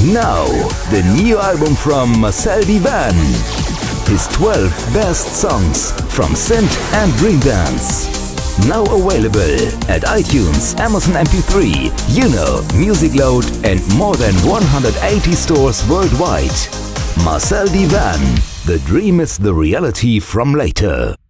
Now, the new album from Marcel Divan. His 12 best songs from synth and dream dance. Now available at iTunes, Amazon MP3, Juno, Musicload and more than 180 stores worldwide. Marcel Divan. The dream is the reality from later.